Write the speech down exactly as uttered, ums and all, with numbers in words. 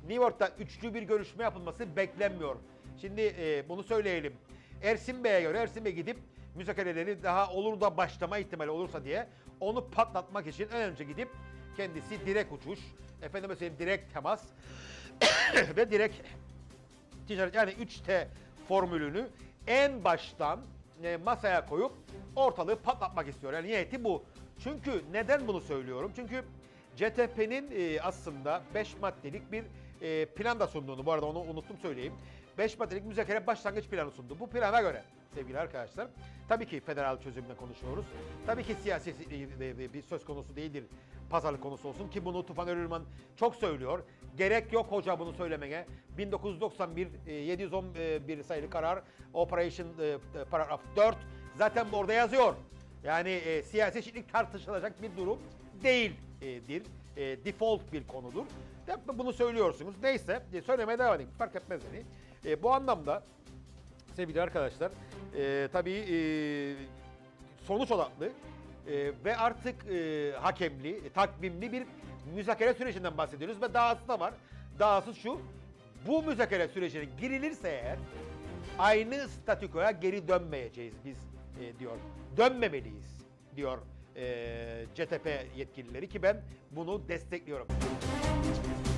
New York'ta üçlü bir görüşme yapılması beklenmiyor. Şimdi e, bunu söyleyelim. Ersin Bey'e göre Ersin Bey gidip müzakereleri daha olur da başlama ihtimali olursa diye onu patlatmak için en önce gidip kendisi direkt uçuş, efendime söyleyeyim direkt temas ve direkt ticaret, yani üç T formülünü en baştan e, masaya koyup ortalığı patlatmak istiyor. Yani niyeti bu. Çünkü neden bunu söylüyorum? Çünkü C T P'nin e, aslında beş maddelik bir e, plan da sunduğunu, bu arada onu unuttum söyleyeyim. beş maddelik müzakere başlangıç planı sundu. Bu plana göre sevgili arkadaşlar, tabii ki federal çözümle konuşuyoruz. Tabii ki siyasi bir söz konusu değildir. Pazarlık konusu olsun ki bunu Tufan Özürman çok söylüyor. Gerek yok hoca bunu söylemeye. bin dokuz yüz doksan bir yedi yüz on bir sayılı karar Operation Paragraf dört zaten orada yazıyor. Yani e, siyasi eşitlik tartışılacak bir durum değildir. E, default bir konudur. Bunu söylüyorsunuz. Neyse e, söylemeye devam edin. Fark etmez yani. E, bu anlamda sevgili arkadaşlar e, tabii e, sonuç odaklı e, ve artık e, hakemli, e, takvimli bir müzakere sürecinden bahsediyoruz ve dahası da var. Dahası şu, bu müzakere sürecine girilirse eğer aynı statükoya geri dönmeyeceğiz biz e, diyor. Dönmemeliyiz diyor e, C T P yetkilileri ki ben bunu destekliyorum.